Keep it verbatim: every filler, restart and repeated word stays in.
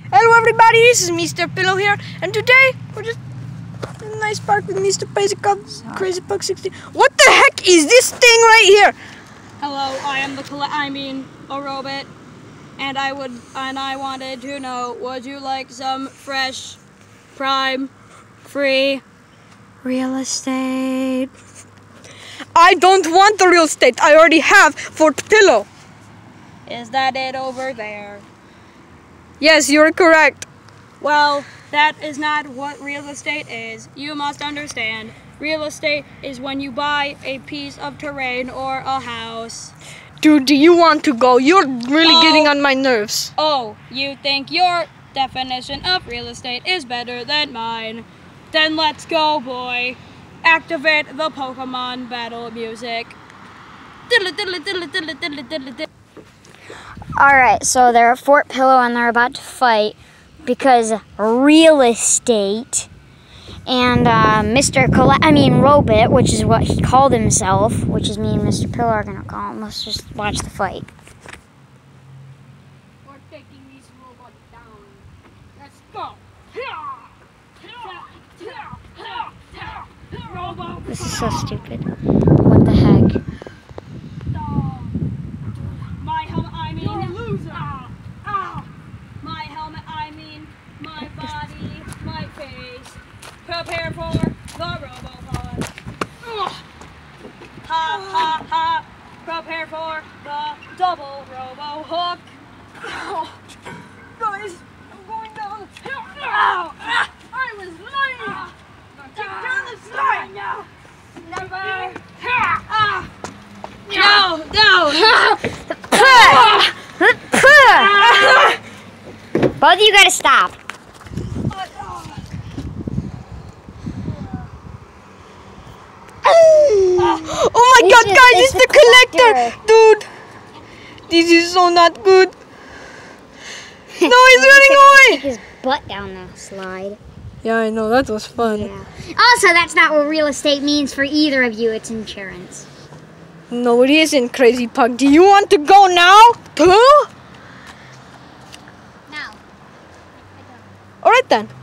Hello everybody, this is Mister Pillow here, and today we're just in a nice park with Mister Basic called Crazy Pug sixteen. What the heck is this thing right here? Hello, I am the I mean a robot, and I would and I wanted to know, would you like some fresh, prime, free real estate? I don't want the real estate. I already have Fort Pillow. Is that it over there? Yes, you're correct. Well, that is not what real estate is. You must understand. Real estate is when you buy a piece of terrain or a house. Dude, do you want to go? You're really Oh. getting on my nerves. Oh, you think your definition of real estate is better than mine? Then let's go, boy. Activate the Pokemon battle music. Alright, so they're at Fort Pillow and they're about to fight because real estate and uh, Mister Colla- I mean Robot, which is what he called himself, which is me and Mister Pillow are going to call him. Let's just watch the fight. We're taking these robots down. Let's go. Robo. This is so stupid. What the heck? My helmet, I mean, you're a loser. Ah, ah. My helmet, I mean, my body, my face. Prepare for the Robopod. Ugh. Ha ha ha. Prepare for the double Robo Hook. Oh. Guys, I'm going down. Ow. Ah. I was lying. Ah. Take down the slide now. Never. Ah. No, no. Both of you gotta stop. Oh my It's god, just- guys, it's it's the the collector! Dude, this is so not good. No, he's running away! Take his butt down the slide. Yeah, I know, that was fun. Yeah. Also, that's not what real estate means for either of you. It's insurance. No, it isn't, Crazy Pug. Do you want to go now? Too? No. Alright then.